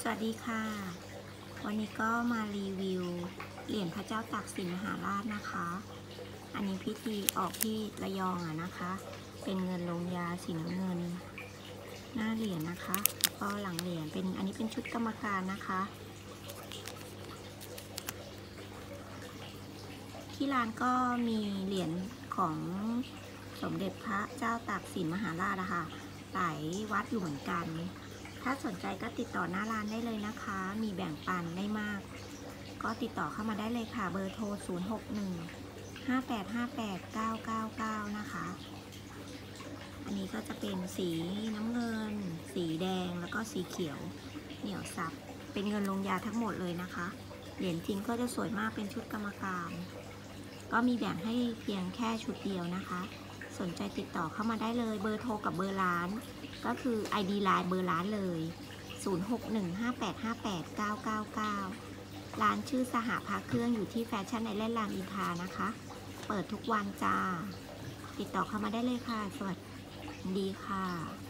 สวัสดีค่ะวันนี้ก็มารีวิวเหรียญพระเจ้าตากสินมหาราชนะคะอันนี้พิธีออกที่ระยองนะคะเป็นเงินลงยาสีน้ำเงินหน้าเหรียญนะคะแล้วก็หลังเหรียญเป็นอันนี้เป็นชุดกรรมการนะคะที่ร้านก็มีเหรียญของสมเด็จพระเจ้าตากสินมหาราชนะคะหลายวัดอยู่เหมือนกันถ้าสนใจก็ติดต่อหน้าร้านได้เลยนะคะมีแบ่งปันได้มากก็ติดต่อเข้ามาได้เลยค่ะเบอร์โทร0615858999นะคะอันนี้ก็จะเป็นสีน้ำเงินสีแดงแล้วก็สีเขียวเหนียวซับเป็นเงินลงยาทั้งหมดเลยนะคะเหรียญจริงก็จะสวยมากเป็นชุดกรรมการก็มีแบ่งให้เพียงแค่ชุดเดียวนะคะสนใจติดต่อเข้ามาได้เลยเบอร์โทรกับเบอร์ร้านก็คือ ID ไลน์เบอร์ร้านเลย0615858999ร้านชื่อสหพระเครื่องอยู่ที่แฟชั่นไอแลนด์รามอินทรานะคะเปิดทุกวันจ้าติดต่อเข้ามาได้เลยค่ะสวัสดีค่ะ